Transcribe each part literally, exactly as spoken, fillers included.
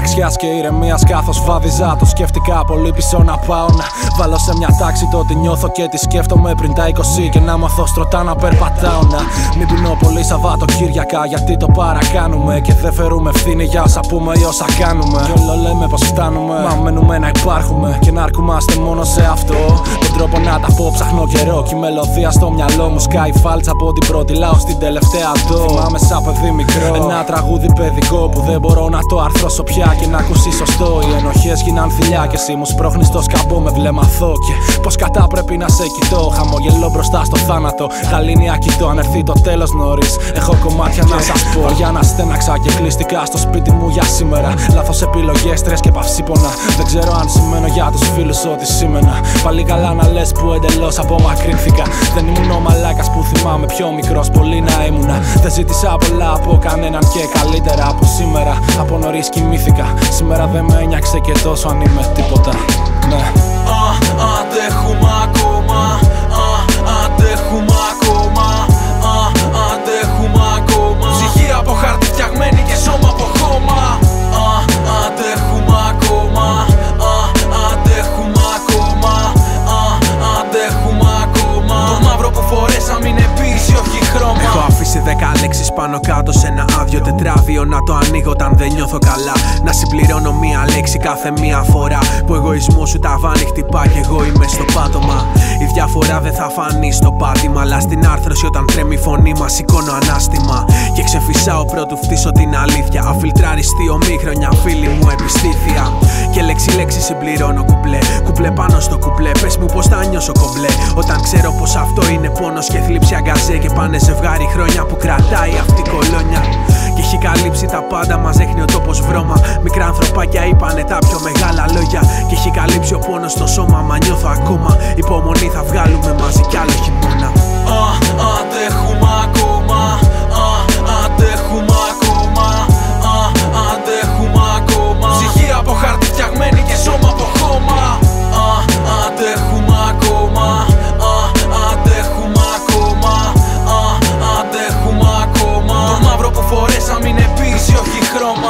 μοναξιάς και ηρεμίας καθώς βάδιζα. Το σκέφτηκα πολύ πίσω να πάω να βάλω σε μια τάξη το τι νιώθω και τι σκέφτομαι πριν τα είκοσι. Και να μάθω στρωτά να περπατάω. Να μην πεινώ πολύ Σαββατοκύριακα γιατί το παρακάνουμε. Και δεν φέρουμε ευθύνη για όσα πούμε ή όσα κάνουμε. Κι όλο λέμε πως φτάνουμε, μα μένουμε να υπάρχουμε και να αρκούμαστε μόνο σε αυτό. Τον τρόπο να τα πω ψάχνω καιρό. Κι η μελωδία στο μυαλό μου σκάει φάλτσα από την πρώτη λάω στην τελευταία δω. Θυμάμαι σαν παιδί μικρό ένα τραγούδι παιδικό που δεν μπορώ να το αρθρώσω πια και να ακούσει σωστό. Οι ενοχές γίναν θηλιά και εσύ μου σπρώχνεις το σκαμπό με βλέμαθό. Και πως κατά πρέπει να σε κοιτώ. Χαμογελώ μπροστά στο θάνατο. Γαλήνια κοιτώ αν έρθει το τέλος νωρίς. Έχω κομμάτια να σας πω. Για να στέναξα και κλειστικά στο σπίτι μου για σήμερα. Λάθος επιλογές, στρες και παυσίπονα. Δεν ξέρω αν σημαίνω για τους φίλους ό,τι σήμαινα. Πάλι καλά να λες που εντελώς απομακρύνθηκα. Δεν ήμουν ο μαλάκας που θυμάμαι πιο μικρός πολύ να ήμουνα. Δεν ζήτησα πολλά από κανέναν και καλύτερα από σήμερα. Από νωρίς κοιμήθηκα. Σήμερα δεν με ένιαξε και τόσο αν είμαι τίποτα. Ναι. Α, αντέχουμε ακόμα. Α, αντέχουμε ακόμα. Α, αντέχουμε ακόμα. Ψυχή από χάρτη φτιαγμένη και σώμα από χώμα. Α, αντέχουμε ακόμα. Α, αντέχουμε ακόμα. Α, αντέχουμε ακόμα. Το μαύρο που φορέσα μην επίση, όχι χρώμα. Έχω αφήσει δέκα λέξεις πάνω κάτω σε ένα άδειο τετράδιο. Να το ανοίγω όταν δεν νιώθω καλά. Να συμπληρώνω μία λέξη κάθε μία φορά που ο εγωισμός σου ταβάνι χτυπά και εγώ είμαι στο πάτωμα. Η διαφορά δεν θα φανεί στο πάτημα, αλλά στην άρθρωση όταν τρέμει η φωνή μας σηκώνω ανάστημα. Και ξεφυσάω πρώτου φτύσω την αλήθεια. Αφιλτραριστεί ομίχρονια φίλη μου επιστήθεια. Και λέξη λέξη συμπληρώνω κουπλέ. Κουπλέ πάνω στο κουπλέ. Πες μου πως θα νιώσω κομπλέ όταν ξέρω πως αυτό είναι πόνος και θλίψη αγκαζέ. Και πάνε ζευγάρι χρόνια που κρατάει αυτή η κολόνια. Και έχει καλύψει τα πάντα, μας δείχνει ο τόπος βρώμα. Μικρά ανθρωπάκια είπανε τα πιο μεγάλα λόγια. Και έχει καλύψει ο πόνος στο σώμα, μα νιώθω ακόμα. Υπομονή θα βγάλουμε μαζί κι άλλο χειμώνα. Α, αντέχουμε ακόμα. Α, αντέχουμε ακόμα. Α, αντέχουμε ακόμα. Ψυχή από χάρτη φτιαγμένη και σώμα από χώμα. Α, αντέχουμε ακόμα. Α, αντέχουμε ακόμα. Α, αντέχουμε ακόμα. Το μαύρο που φορέσα μην επίση, όχι χρώμα.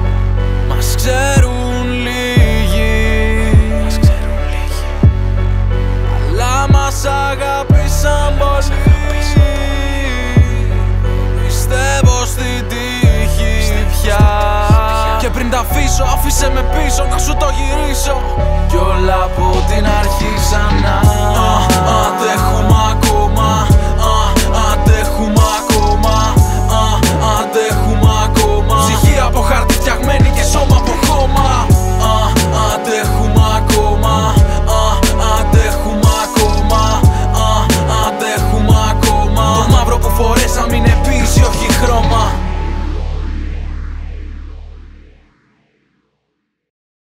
Μας ξέρουν λίγοι, μας ξέρουν λίγοι, αλλά μας αγάπησαν πολύ. Πιστεύω στην τύχη πια. Και πριν τα αφήσω, άφησε με πίσω να σου το γυρίσω.